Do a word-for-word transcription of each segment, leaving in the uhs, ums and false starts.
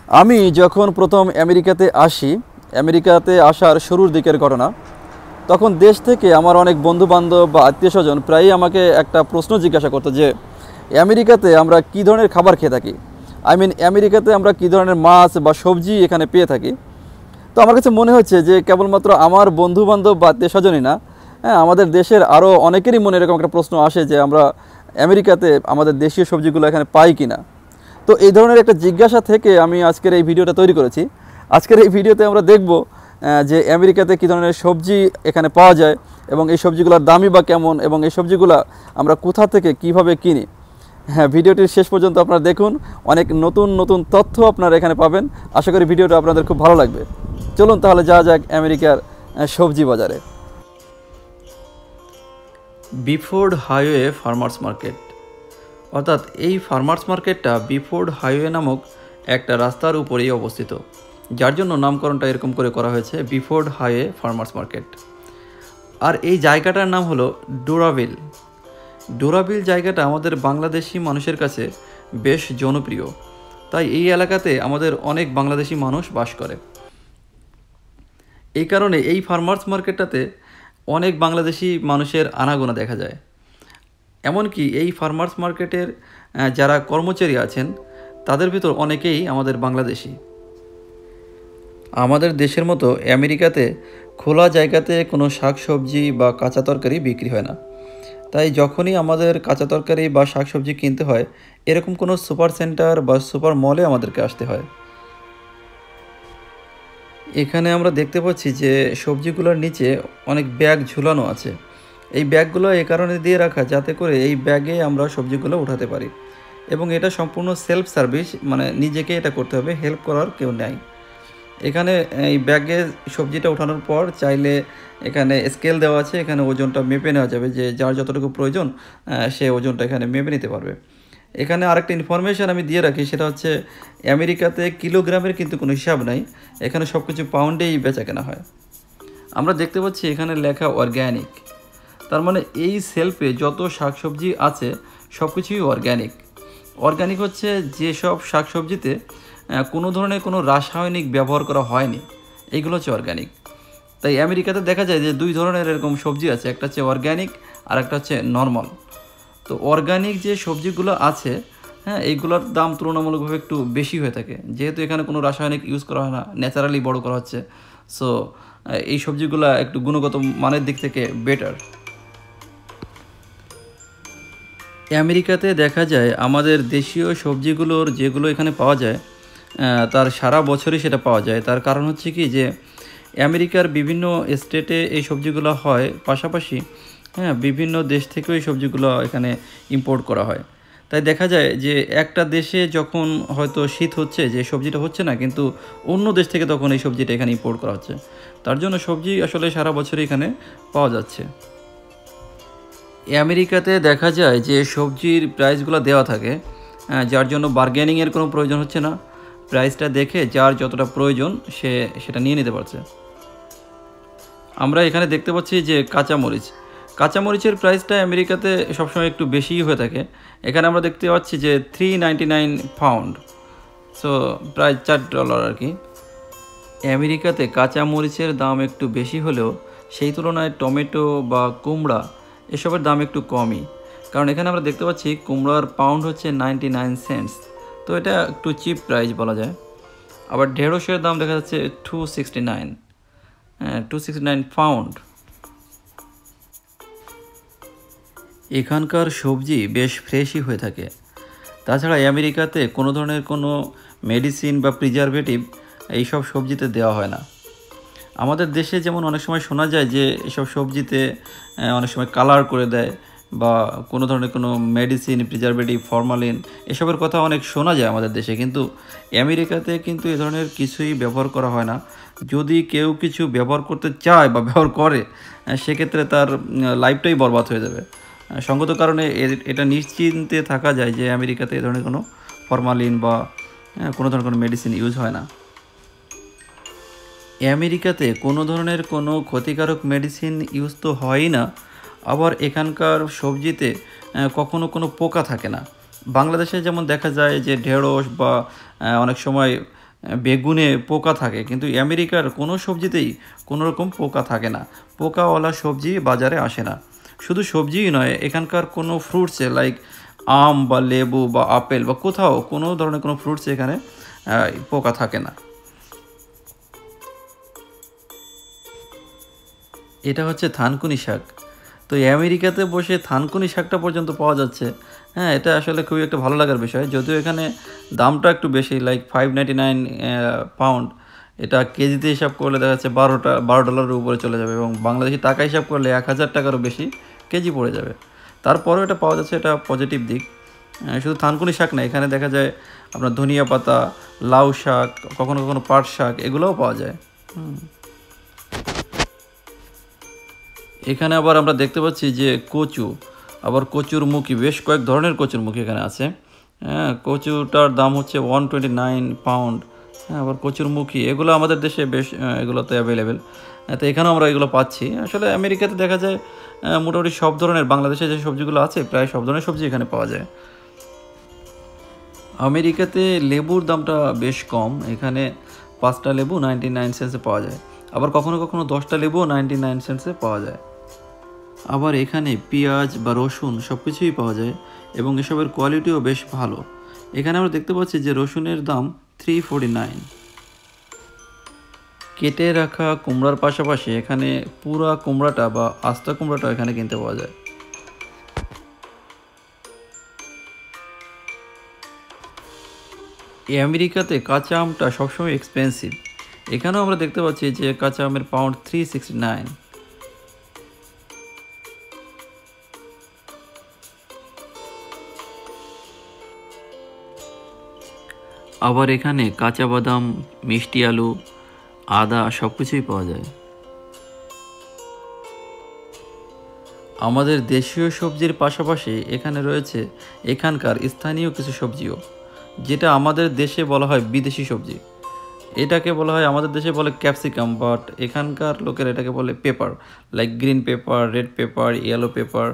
আমি যখন প্রথম আমেরিকাতে আসি, আমেরিকাতে আসার শুরুর দিকের ঘটনা, তখন দেশ থেকে আমার অনেক বন্ধুবান্ধব বা আত্মীয়স্বজন প্রায়ই আমাকে একটা প্রশ্ন জিজ্ঞাসা করতো যে আমেরিকাতে আমরা কী ধরনের খাবার খেয়ে থাকি, আই মিন আমেরিকাতে আমরা কী ধরনের মাছ বা সবজি এখানে পেয়ে থাকি। তো আমার কাছে মনে হচ্ছে যে কেবলমাত্র আমার বন্ধুবান্ধব বা আত্মীয়স্বজনই না, হ্যাঁ, আমাদের দেশের আরও অনেকেরই মনে এরকম একটা প্রশ্ন আসে যে আমরা আমেরিকাতে আমাদের দেশীয় সবজিগুলো এখানে পাই কি না। তো এই ধরনের একটা জিজ্ঞাসা থেকে আমি আজকের এই ভিডিওটা তৈরি করেছি। আজকের এই ভিডিওতে আমরা দেখব যে আমেরিকাতে কী ধরনের সবজি এখানে পাওয়া যায় এবং এই সবজিগুলোর দামই বা কেমন, এবং এই সবজিগুলো আমরা কোথা থেকে কিভাবে কিনি। হ্যাঁ, ভিডিওটির শেষ পর্যন্ত আপনারা দেখুন, অনেক নতুন নতুন তথ্য আপনারা এখানে পাবেন। আশা করি ভিডিওটা আপনাদের খুব ভালো লাগবে। চলুন তাহলে যাওয়া যাক আমেরিকার সবজি বাজারে। বিফোর্ড হাইওয়ে ফার্মার্স মার্কেট, অর্থাৎ এই ফার্মার্স মার্কেটটা বিফোর্ড হাইওয়ে নামক একটা রাস্তার উপরেই অবস্থিত, যার জন্য নামকরণটা এরকম করে করা হয়েছে বিফোর্ড হাইওয়ে ফার্মার্স মার্কেট। আর এই জায়গাটার নাম হলো ডোরাভিল। ডোরাভিল জায়গাটা আমাদের বাংলাদেশি মানুষের কাছে বেশ জনপ্রিয়, তাই এই এলাকাতে আমাদের অনেক বাংলাদেশি মানুষ বাস করে। এই কারণে এই ফার্মার্স মার্কেটটাতে অনেক বাংলাদেশি মানুষের আনাগোনা দেখা যায়। এমনকি এই ফার্মার্স মার্কেটের যারা কর্মচারী আছেন তাদের ভিতর অনেকেই আমাদের বাংলাদেশি। আমাদের দেশের মতো আমেরিকাতে খোলা জায়গাতে কোনো শাকসবজি বা কাঁচা তরকারি বিক্রি হয় না, তাই যখনই আমাদের কাঁচা তরকারি বা শাকসবজি কিনতে হয় এরকম কোনো সুপার সেন্টার বা সুপার মলে আমাদেরকে আসতে হয়। এখানে আমরা দেখতে পাচ্ছি যে সবজিগুলোর নিচে অনেক ব্যাগ ঝুলানো আছে। এই ব্যাগগুলো এই কারণে দিয়ে রাখা যাতে করে এই ব্যাগে আমরা সবজিগুলো উঠাতে পারি, এবং এটা সম্পূর্ণ সেলফ সার্ভিস, মানে নিজেকে এটা করতে হবে, হেল্প করার কেউ নেই। এখানে এই ব্যাগে সবজিটা ওঠানোর পর চাইলে এখানে স্কেল দেওয়া আছে, এখানে ওজনটা মেপে নেওয়া যাবে, যে যার যতটুকু প্রয়োজন সে ওজনটা এখানে মেপে নিতে পারবে। এখানে আরেকটা ইনফরমেশান আমি দিয়ে রাখি, সেটা হচ্ছে আমেরিকাতে কিলোগ্রামের কিন্তু কোনো হিসাব নাই, এখানে সব কিছু পাউন্ডেই বেচা কেনা হয়। আমরা দেখতে পাচ্ছি এখানে লেখা অর্গ্যানিক, তার মানে এই সেলফে যত শাকসবজি আছে সব কিছুই অর্গ্যানিক। অর্গ্যানিক হচ্ছে যেসব শাকসবজিতে কোনো ধরনের কোনো রাসায়নিক ব্যবহার করা হয়নি, এইগুলো হচ্ছে অর্গ্যানিক। তাই আমেরিকাতে দেখা যায় যে দুই ধরনের এরকম সবজি আছে, একটা হচ্ছে অর্গ্যানিক আর একটা হচ্ছে নর্মাল। তো অর্গ্যানিক যে সবজিগুলো আছে, হ্যাঁ, এইগুলোর দাম তুলনামূলকভাবে একটু বেশি হয়ে থাকে, যেহেতু এখানে কোনো রাসায়নিক ইউজ করা হয় না, ন্যাচারালি বড় করা হচ্ছে। সো এই সবজিগুলো একটু গুণগত মানের দিক থেকে বেটার। আমেরিকাতে দেখা যায় আমাদের দেশীয় সবজিগুলোর যেগুলো এখানে পাওয়া যায় তার সারা বছরই সেটা পাওয়া যায়। তার কারণ হচ্ছে কি, যে আমেরিকার বিভিন্ন স্টেটে এই সবজিগুলো হয়, পাশাপাশি হ্যাঁ বিভিন্ন দেশ থেকেও এই সবজিগুলো এখানে ইম্পোর্ট করা হয়। তাই দেখা যায় যে একটা দেশে যখন হয়তো শীত হচ্ছে, যে সবজিটা হচ্ছে না, কিন্তু অন্য দেশ থেকে তখন এই সবজিটা এখানে ইম্পোর্ট করা হচ্ছে, তার জন্য সবজি আসলে সারা বছরই এখানে পাওয়া যাচ্ছে। আমেরিকাতে দেখা যায় যে সবজির প্রাইসগুলো দেওয়া থাকে, যার জন্য বার্গেনিংয়ের কোনো প্রয়োজন হচ্ছে না, প্রাইসটা দেখে যার যতটা প্রয়োজন সে সেটা নিয়ে নিতে পারছে। আমরা এখানে দেখতে পাচ্ছি যে কাঁচামরিচ, কাঁচামরিচের প্রাইসটা আমেরিকাতে সবসময় একটু বেশিই হয়ে থাকে। এখানে আমরা দেখতে পাচ্ছি যে three ninety nine pound, so প্রায় চার ডলার আর কি। আমেরিকাতে কাঁচামরিচের দাম একটু বেশি হলেও সেই তুলনায় টমেটো বা কুমড়া এসবের দাম একটু কমই, কারণ এখানে আমরা দেখতে পাচ্ছি কুমড়ার পাউন্ড হচ্ছে নাইনটি নাইন সেন্টস, তো এটা একটু চিপ প্রাইস বলা যায়। আবার ঢেঁড়সের দাম দেখা যাচ্ছে টু সিক্সটি নাইন হ্যাঁ টু সিক্সটি নাইন পাউন্ড। এখানকার সবজি বেশ ফ্রেশই হয়ে থাকে। তাছাড়া আমেরিকাতে কোনো ধরনের কোনো মেডিসিন বা প্রিজারভেটিভ এইসব সবজিতে দেওয়া হয় না। আমাদের দেশে যেমন অনেক সময় শোনা যায় যে এসব সবজিতে অনেক সময় কালার করে দেয়, বা কোনো ধরনের কোনো মেডিসিন, প্রিজারভেটিভ, ফরমালিন এসবের কথা অনেক শোনা যায় আমাদের দেশে, কিন্তু আমেরিকাতে কিন্তু এ ধরনের কিছুই ব্যবহার করা হয় না। যদি কেউ কিছু ব্যবহার করতে চায় বা ব্যবহার করে, সেক্ষেত্রে তার লাইফটাই বরবাদ হয়ে যাবে। সঙ্গত কারণে এটা নিশ্চিন্তে থাকা যায় যে আমেরিকাতে এ ধরনের কোনো ফরমালিন বা কোনো ধরনের কোনো মেডিসিন ইউজ হয় না। আমেরিকাতে কোনো ধরনের কোনো ক্ষতিকারক মেডিসিন ইউজ তো হয়ই না, আবার এখানকার সবজিতে কখনো কোনো পোকা থাকে না। বাংলাদেশে যেমন দেখা যায় যে ঢেঁড়স বা অনেক সময় বেগুনে পোকা থাকে, কিন্তু আমেরিকার কোনো সবজিতেই কোনো রকম পোকা থাকে না। পোকাওয়ালা সবজি বাজারে আসে না। শুধু সবজিই নয়, এখানকার কোনো ফ্রুটসে লাইক আম বা লেবু বা আপেল বা কোথাও কোনো ধরনের কোনো ফ্রুটস এখানে পোকা থাকে না। এটা হচ্ছে থানকুনি শাক। তো আমেরিকাতে বসে থানকুনি শাকটা পর্যন্ত পাওয়া যাচ্ছে। হ্যাঁ, এটা আসলে খুবই একটা ভালো লাগার বিষয়। যদিও এখানে দামটা একটু বেশি, like five ninety nine pound. এটা কেজিতে হিসাব করলে দেখা যাচ্ছে বারোটা বারো ডলারের উপরে চলে যাবে, এবং বাংলাদেশি টাকা হিসাব করলে এক হাজার টাকারও বেশি কেজি পড়ে যাবে। তারপরেও এটা পাওয়া যাচ্ছে, এটা পজিটিভ দিক। শুধু থানকুনি শাক না, এখানে দেখা যায় আপনার ধনিয়া পাতা, লাউ শাক, কখনো কখনো পাট শাক, এগুলোও পাওয়া যায়। হুম এখানে আবার আমরা দেখতে পাচ্ছি যে কচু, আবার কচুর মুখী, বেশ কয়েক ধরনের কচুর মুখী এখানে আছে। হ্যাঁ, কচুটার দাম হচ্ছে ওয়ান টোয়েন্টি নাইন পাউন্ড। হ্যাঁ, আবার কচুর মুখী এগুলো আমাদের দেশে বেশ এগুলোতে অ্যাভেলেবেল। তো এখানেও আমরা এগুলো পাচ্ছি। আসলে আমেরিকাতে দেখা যায় মোটামুটি সব ধরনের, বাংলাদেশে যে সবজিগুলো আছে প্রায় সব ধরনের সবজি এখানে পাওয়া যায়। আমেরিকাতে লেবুর দামটা বেশ কম। এখানে পাঁচটা লেবু নাইনটি নাইন সেন্টসে পাওয়া যায়, আবার কখনো কখনো দশটা লেবুও নাইনটি নাইন সেন্টসে পাওয়া যায়। আবার এখানে পেঁয়াজ বা রসুন সব কিছুই পাওয়া যায়, এবং এসবের কোয়ালিটিও বেশ ভালো। এখানে আমরা দেখতে পাচ্ছি যে রসুনের দাম থ্রি ফোরটি নাইন। কেটে রাখা কুমড়ার পাশাপাশি এখানে পুরা কুমড়াটা বা আস্তা কুমড়াটা এখানে কিনতে পাওয়া যায়। এই আমেরিকাতে কাঁচা আমটা সবসময় এক্সপেন্সিভ। এখানেও আমরা দেখতে পাচ্ছি যে কাঁচা আমের পাউন্ড থ্রি সিক্সটি নাইন। আবার এখানে কাঁচা বাদাম, মিষ্টি আলু, আদা সব কিছুই পাওয়া যায়। আমাদের দেশীয় সবজির পাশাপাশি এখানে রয়েছে এখানকার স্থানীয় কিছু সবজিও, যেটা আমাদের দেশে বলা হয় বিদেশি সবজি। এটাকে বলা হয়, আমাদের দেশে বলে ক্যাপসিকাম, বাট এখানকার লোকের এটাকে বলে pepper, like green pepper, red pepper, yellow pepper.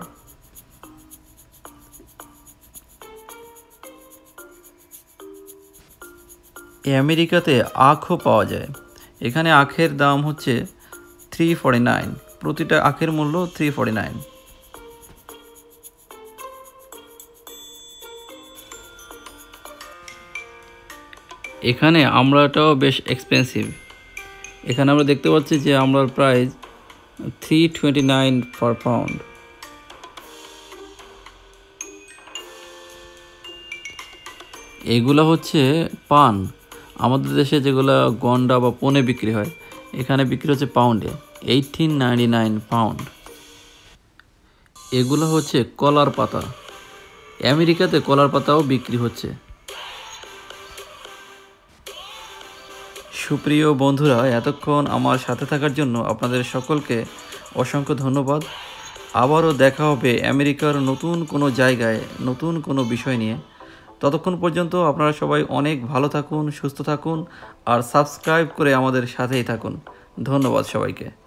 এই আমেরিকাতে আখও পাওয়া যায়। এখানে আখের দাম হচ্ছে থ্রি ফর্টি নাইন। প্রতিটা আখের মূল্য থ্রি ফর্টি নাইন। এখানে আমড়াটাও বেশ এক্সপেন্সিভ। এখানে আমরা দেখতে পাচ্ছি যে আমড়ার price three twenty nine per pound. এগুলো হচ্ছে পান। আমাদের দেশে যেগুলো গন্ডা বা পনে বিক্রি হয়, এখানে বিক্রি হচ্ছে পাউন্ডে, এইটিন নাইনটি নাইন পাউন্ড। এগুলো হচ্ছে কলার পাতা। আমেরিকাতে কলার পাতাও বিক্রি হচ্ছে। সুপ্রিয় বন্ধুরা, এতক্ষণ আমার সাথে থাকার জন্য আপনাদের সকলকে অসংখ্য ধন্যবাদ। আবারও দেখা হবে আমেরিকার নতুন কোনো জায়গায়, নতুন কোনো বিষয় নিয়ে। ততক্ষণ পর্যন্ত আপনারা সবাই অনেক ভালো থাকুন, সুস্থ থাকুন, আর সাবস্ক্রাইব করে আমাদের সাথেই থাকুন। ধন্যবাদ সবাইকে।